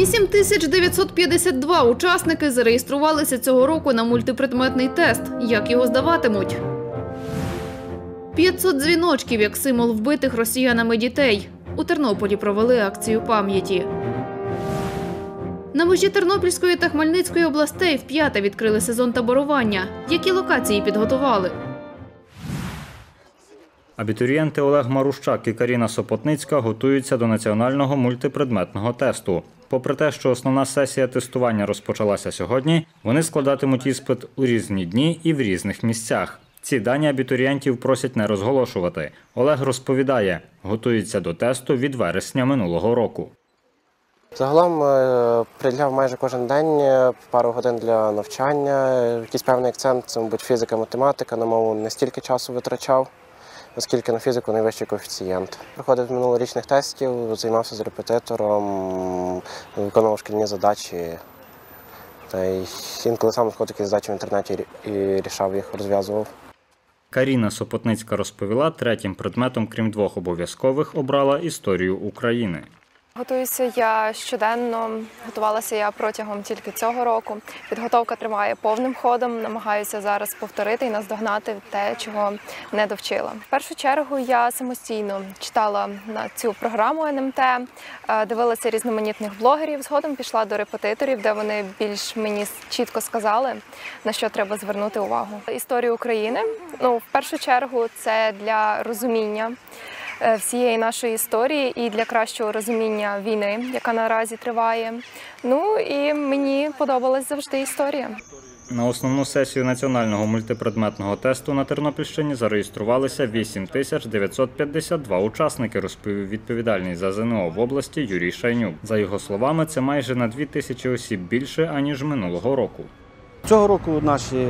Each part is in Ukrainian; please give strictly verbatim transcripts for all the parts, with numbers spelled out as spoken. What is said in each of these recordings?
вісім тисяч дев'ятсот п'ятдесят два учасники зареєструвалися цього року на мультипредметний тест. Як його здаватимуть? п'ятсот дзвіночків як символ вбитих росіянами дітей. У Тернополі провели акцію пам'яті. На межі Тернопільської та Хмельницької областей вп'яте відкрили сезон таборування. Які локації підготували? Абітурієнти Олег Марущак і Каріна Сопотницька готуються до національного мультипредметного тесту. Попри те, що основна сесія тестування розпочалася сьогодні, вони складатимуть іспит у різні дні і в різних місцях. Ці дані абітурієнтів просять не розголошувати. Олег розповідає, готується до тесту від вересня минулого року. Загалом приділяв майже кожен день пару годин для навчання. Якийсь певний акцент – це, мабуть, фізика, математика. На мову не стільки часу витрачав, оскільки на фізику найвищий коефіцієнт. Приходив минулорічних тестів, займався з репетитором, виконував шкільні задачі. Та й інколи сам знаходив такі задачі в інтернеті і рішав їх, розв'язував. Каріна Сопотницька розповіла, третім предметом, крім двох обов'язкових, обрала історію України. Готуюся я щоденно, готувалася я протягом тільки цього року. Підготовка триває повним ходом, намагаюся зараз повторити і наздогнати те, чого не довчила. В першу чергу я самостійно читала на цю програму ен ем те, дивилася різноманітних блогерів, згодом пішла до репетиторів, де вони більш мені чітко сказали, на що треба звернути увагу. Історію України, ну, в першу чергу, це для розуміння всієї нашої історії і для кращого розуміння війни, яка наразі триває. Ну і мені подобалась завжди історія. На основну сесію національного мультипредметного тесту на Тернопільщині зареєструвалися вісім тисяч дев'ятсот п'ятдесят два учасники, розповів відповідальний за зе ен о в області Юрій Шайнюк. За його словами, це майже на дві тисячі осіб більше, аніж минулого року. Цього року наші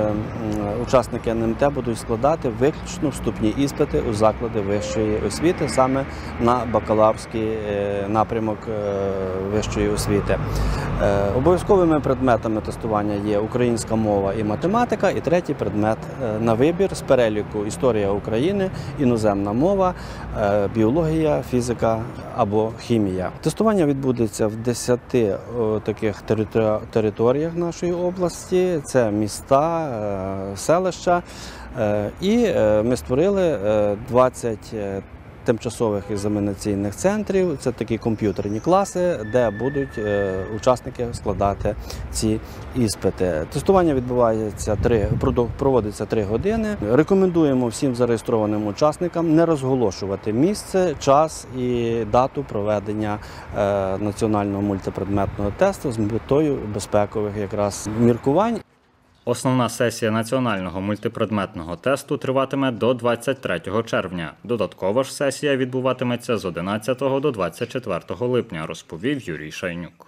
учасники ен ем те будуть складати виключно вступні іспити у заклади вищої освіти, саме на бакалаврський напрямок вищої освіти. Обов'язковими предметами тестування є українська мова і математика, і третій предмет на вибір з переліку історія України, іноземна мова, біологія, фізика або хімія. Тестування відбудеться в десяти таких територіях нашої області. Це міста, селища, і ми створили двадцять тимчасових екзаменаційних центрів. Це такі комп'ютерні класи, де будуть учасники складати ці іспити. Тестування відбувається три, проводиться три години. Рекомендуємо всім зареєстрованим учасникам не розголошувати місце, час і дату проведення національного мультипредметного тесту з метою безпекових якраз міркувань. Основна сесія національного мультипредметного тесту триватиме до двадцять третього червня. Додаткова ж сесія відбуватиметься з одинадцятого до двадцять четвертого липня, розповів Юрій Шайнюк.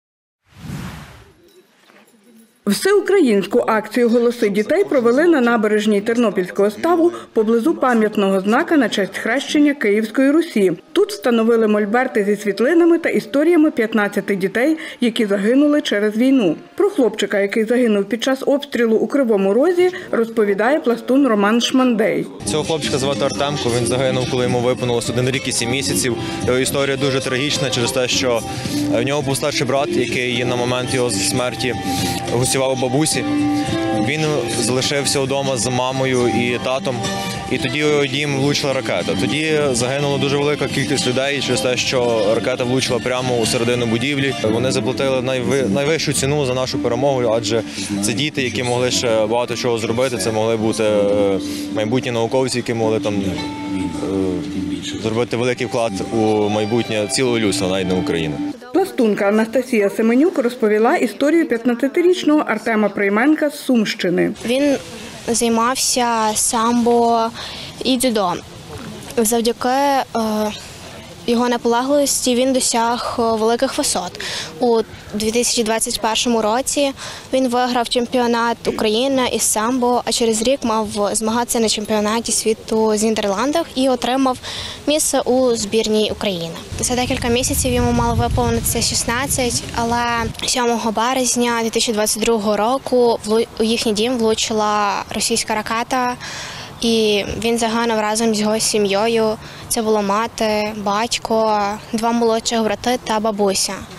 Всеукраїнську акцію «Голоси дітей» провели на набережній Тернопільського ставу поблизу пам'ятного знака на честь хрещення Київської Русі. Тут встановили мольберти зі світлинами та історіями п'ятнадцяти дітей, які загинули через війну. Про хлопчика, який загинув під час обстрілу у Кривому Розі, розповідає пластун Роман Шмандей. Цього хлопчика звати Артемко, він загинув, коли йому виповнилось один рік і сім місяців. Його історія дуже трагічна через те, що в нього був старший брат, який на момент його смерті гостював у бабусі. Він залишився вдома з мамою і татом, і тоді у його дім влучила ракета. Тоді загинула дуже велика кількість людей через те, що ракета влучила прямо у середину будівлі. Вони заплатили найвищу ціну за нашу перемогу, адже це діти, які могли ще багато чого зробити. Це могли бути майбутні науковці, які могли там зробити великий вклад у майбутнє цілого людства, навіть не України. Пластунка Анастасія Семенюк розповіла історію п'ятнадцятирічного Артема Прийменка з Сумщини. Він займався самбо і дзюдо. Завдяки е, його наполегливості він досяг великих висот. У дві тисячі двадцять першому році він виграв чемпіонат України із самбо, а через рік мав змагатися на чемпіонаті світу з Нідерландах і отримав місце у збірній України. За декілька місяців йому мало виповнитися шістнадцять, але сьомого березня дві тисячі двадцять другого року у їхній дім влучила російська ракета, і він загинув разом з його сім'єю. Це було мати, батько, два молодших брати та бабуся.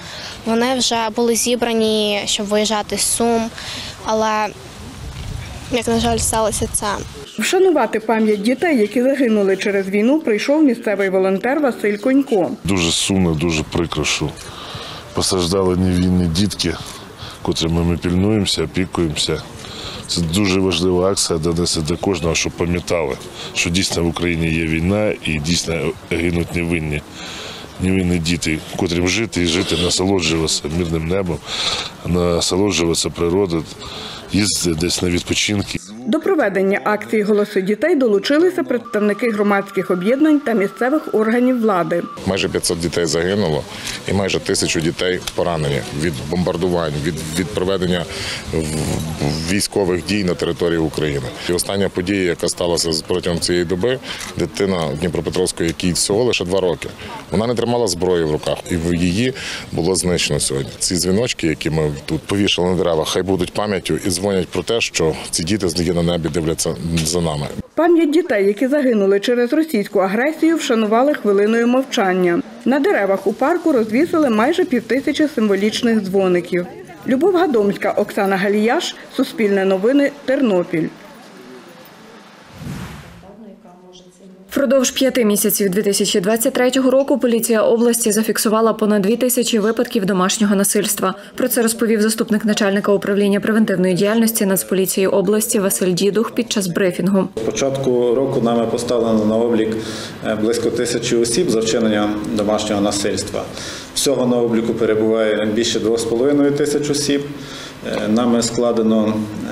Вони вже були зібрані, щоб виїжджати з Сум, але, як на жаль, сталося це. Вшанувати пам'ять дітей, які загинули через війну, прийшов місцевий волонтер Василь Конько. Дуже сумно, дуже прикро, що постраждали невинні дітки, котрими ми пильнуємося, опікуємося. Це дуже важлива акція донести до кожного, щоб пам'ятали, що дійсно в Україні є війна і дійсно гинуть невинні. Невинні діти, котрим жити і жити, насолоджуватися мирним небом, насолоджуватися природою, їздити десь на відпочинки. До проведення акції «Голоси дітей» долучилися представники громадських об'єднань та місцевих органів влади. Майже п'ятсот дітей загинуло і майже тисячу дітей поранені від бомбардувань, від, від проведення військових дій на території України. І остання подія, яка сталася протягом цієї доби, дитина Дніпропетровської, якій всього лише два роки. Вона не тримала зброї в руках, і її було знищено сьогодні. Ці дзвіночки, які ми тут повішали на деревах, хай будуть пам'яттю і дзвонять про те, що ці діти з на небі дивляться за нами. Пам'ять дітей, які загинули через російську агресію, вшанували хвилиною мовчання. На деревах у парку розвісили майже півтисячі символічних дзвоників. Любов Гадомська, Оксана Галіяш, Суспільне новини, Тернопіль. Впродовж п'яти місяців дві тисячі двадцять третього року поліція області зафіксувала понад дві тисячі випадків домашнього насильства. Про це розповів заступник начальника управління превентивної діяльності Нацполіції області Василь Дідух під час брифінгу. З початку року нами поставлено на облік близько тисячі осіб за вчинення домашнього насильства. Всього на обліку перебуває більше двох з половиною тисяч осіб. Нами складено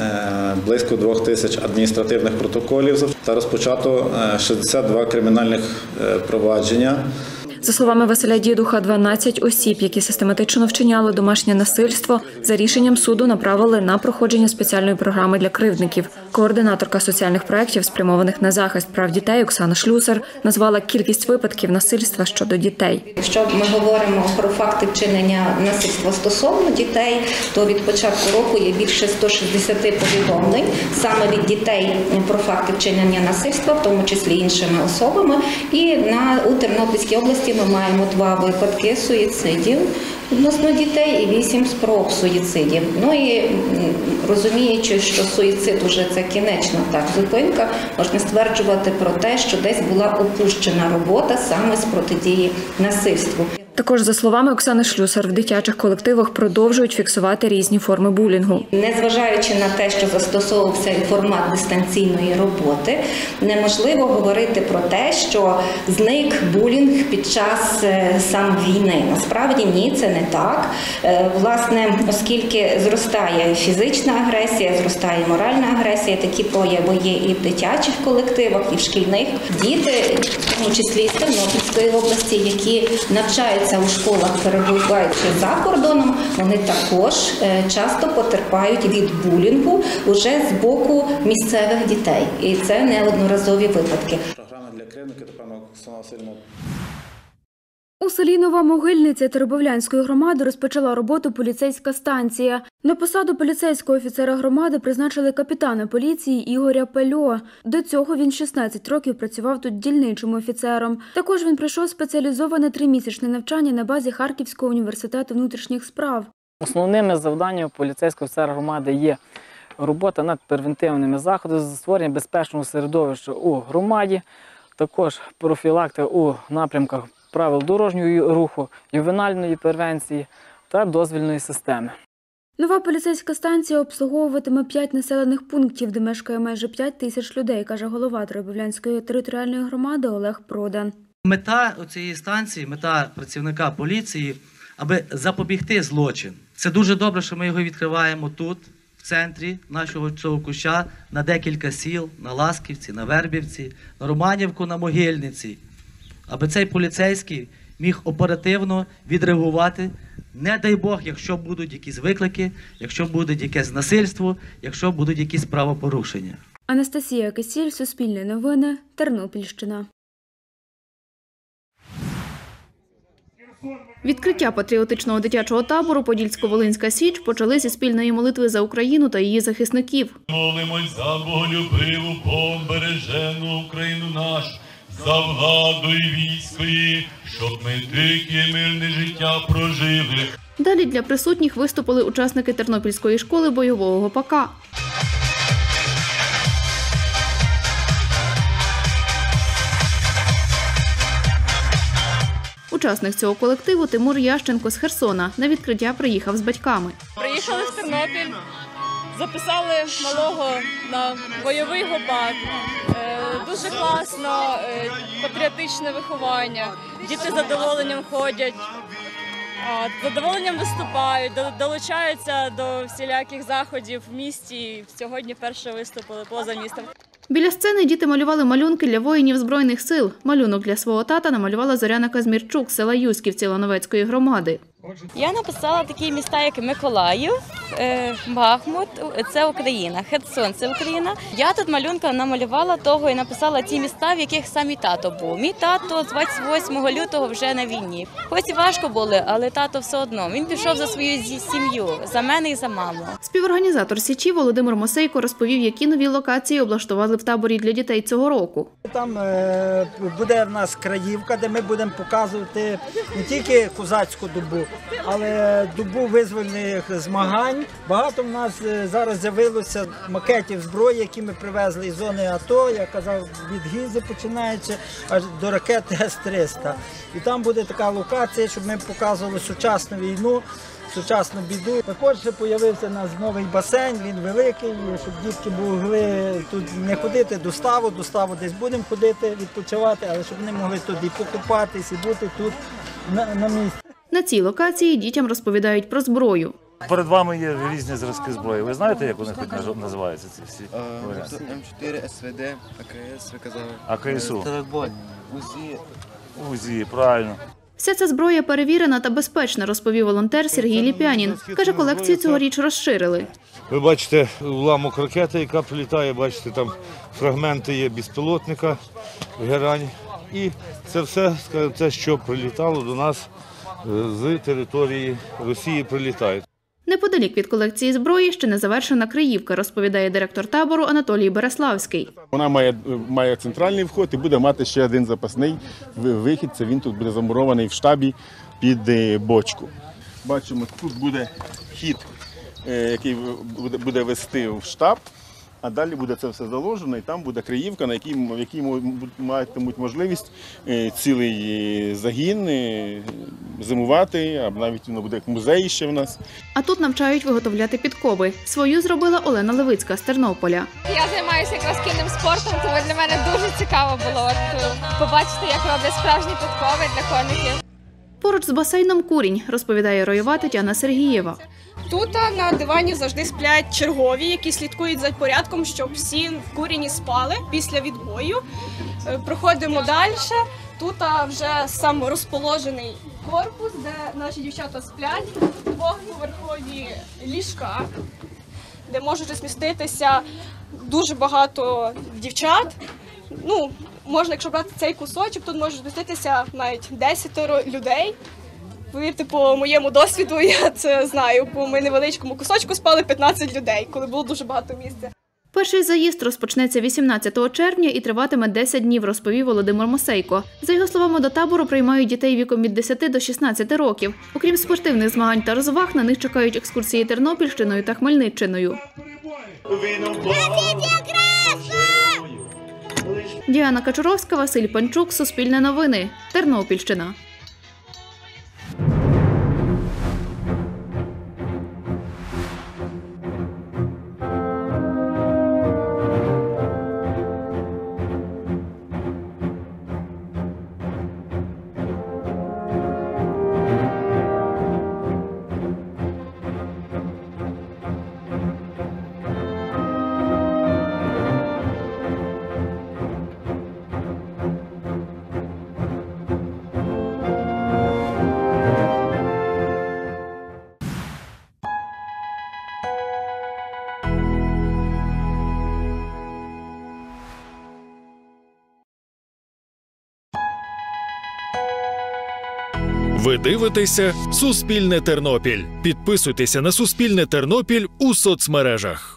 близько двох тисяч адміністративних протоколів та розпочато шістдесят два кримінальних провадження. За словами Василя Дідуха, дванадцять осіб, які систематично вчиняли домашнє насильство, за рішенням суду направили на проходження спеціальної програми для кривдників. Координаторка соціальних проєктів, спрямованих на захист прав дітей, Оксана Шлюсар, назвала кількість випадків насильства щодо дітей. Якщо ми говоримо про факти вчинення насильства стосовно дітей, то від початку року є більше ста шістдесяти повідомлень саме від дітей про факти вчинення насильства, в тому числі іншими особами. І на, у Тернопільській області ми маємо два випадки суїцидів відносно дітей і вісім спроб суїцидів. Ну і розуміючи, що суїцид уже це кінечна так зупинка, можна стверджувати про те, що десь була опущена робота саме з протидії насильству. Також, за словами Оксани Шлюсар, в дитячих колективах продовжують фіксувати різні форми булінгу. Незважаючи на те, що застосовувався і формат дистанційної роботи, неможливо говорити про те, що зник булінг під час сам війни. Насправді ні, це не так. Власне, оскільки зростає фізична агресія, зростає моральна агресія, такі прояви є і в дитячих колективах, і в шкільних. Діти, в тому числі з Тернопільської області, які навчаються у школах, перебуваючи за кордоном, вони також часто потерпають від булінгу уже з боку місцевих дітей. І це неодноразові випадки. Програма для кривдників, пане Оксана Васильівна. У селі Нова Могильниця Теребовлянської громади розпочала роботу поліцейська станція. На посаду поліцейського офіцера громади призначили капітана поліції Ігоря Пельо. До цього він шістнадцять років працював тут дільничим офіцером. Також він пройшов спеціалізоване тримісячне навчання на базі Харківського університету внутрішніх справ. Основними завданнями поліцейського офіцера громади є робота над превентивними заходами з створення безпечного середовища у громаді, також профілактика у напрямках правил дорожнього руху, ювенальної превенції та дозвільної системи. Нова поліцейська станція обслуговуватиме п'ять населених пунктів, де мешкає майже п'ять тисяч людей, каже голова Теребовлянської територіальної громади Олег Продан. Мета цієї станції, мета працівника поліції, аби запобігти злочин. Це дуже добре, що ми його відкриваємо тут, в центрі нашого цього куща, на декілька сіл, на Ласківці, на Вербівці, на Романівку, на Могильниці. Аби цей поліцейський міг оперативно відреагувати, не дай Бог, якщо будуть якісь виклики, якщо буде якесь насильство, якщо будуть якісь правопорушення. Анастасія Кисіль, Суспільне новини, Тернопільщина. Відкриття патріотичного дитячого табору «Подільсько-Волинська Січ» почали зі спільної молитви за Україну та її захисників. Молимось за боголюбиву, побережену Україну нашу, за владу і військо її, щоб ми дике мирне життя прожили. Далі для присутніх виступили учасники Тернопільської школи бойового ГОПАКа. Учасник цього колективу Тимур Ященко з Херсона на відкриття приїхав з батьками. Приїхали в Тернопіль, записали малого на бойовий ГОПАК. Дуже класно, патріотичне виховання, діти з задоволенням ходять, з задоволенням виступають, долучаються до всіляких заходів в місті. Сьогодні вперше виступили поза містом. Біля сцени діти малювали малюнки для воїнів Збройних сил. Малюнок для свого тата намалювала Зоряна Казмірчук з села Юськівці Лановецької громади. Я написала такі міста, як Миколаїв, Бахмут – це Україна, Херсон – це Україна. Я тут малюнка намалювала того і написала ті міста, в яких сам мій тато був. Мій тато з двадцять восьмого лютого вже на війні. Хоч і важко було, але тато все одно. Він пішов за свою сім'ю, за мене і за маму. Співорганізатор Січі Володимир Мосейко розповів, які нові локації облаштували в таборі для дітей цього року. Там е, буде в нас краївка, де ми будемо показувати не тільки козацьку добу, але добу визвольних змагань. Багато в нас зараз з'явилося макетів зброї, які ми привезли із зони АТО, я казав, від Гізи починаючи, аж до ракети С триста. І там буде така локація, щоб ми показували сучасну війну, сучасну біду. Також ще з'явився у нас новий басейн, він великий, щоб дітки могли тут не ходити до ставу, до ставу десь будемо ходити, відпочивати, але щоб вони могли тут і покупатись, і бути тут на, на місці. На цій локації дітям розповідають про зброю. Перед вами є різні зразки зброї. Ви знаєте, як вони хоч називаються ці всі варіанти? Ем чотири, С В Д, А К С, ви казали. А К С У. УЗІ. УЗІ, правильно. Вся ця зброя перевірена та безпечна, розповів волонтер Сергій Ліпянін. Каже, колекцію цьогоріч розширили. Ви бачите уламок ракети, яка прилітає, бачите, там фрагменти є безпілотника, герань. І це все, те, що прилітало до нас з території Росії, прилітає. Неподалік від колекції зброї ще не завершена Криївка, розповідає директор табору Анатолій Береславський. Вона має, має центральний вход і буде мати ще один запасний вихід. Це він тут буде замурований в штабі під бочку. Бачимо, тут буде хід, який буде вести в штаб, а далі буде це все заложено і там буде Криївка, на якій, в якій матимуть можливість цілий загін зимувати, а навіть воно буде як музей ще в нас. А тут навчають виготовляти підкови. Свою зробила Олена Левицька з Тернополя. Я займаюся якраз кінним спортом, тому для мене дуже цікаво було от, побачити, як роблять справжні підкови для коників. Поруч з басейном курінь, розповідає ройова Тетяна Сергієва. Тут на дивані завжди сплять чергові, які слідкують за порядком, щоб всі в куріні спали після відбою. Проходимо далі. Тут вже сам розположений корпус, де наші дівчата сплять, двохповерхові ліжка, де можуть розміститися дуже багато дівчат. Ну, можна, якщо брати цей кусочок, тут може розміститися навіть десять людей. Повірте, по моєму досвіду, я це знаю, по ми невеличкому кусочку спали п'ятнадцять людей, коли було дуже багато місця. Перший заїзд розпочнеться вісімнадцятого червня і триватиме десять днів, розповів Володимир Мосейко. За його словами, до табору приймають дітей віком від десяти до шістнадцяти років. Окрім спортивних змагань та розваг, на них чекають екскурсії Тернопільщиною та Хмельниччиною. Діана Качуровська, Василь Панчук, Суспільне новини, Тернопільщина. Ви дивитеся «Суспільне Тернопіль». Підписуйтеся на «Суспільне Тернопіль» у соцмережах.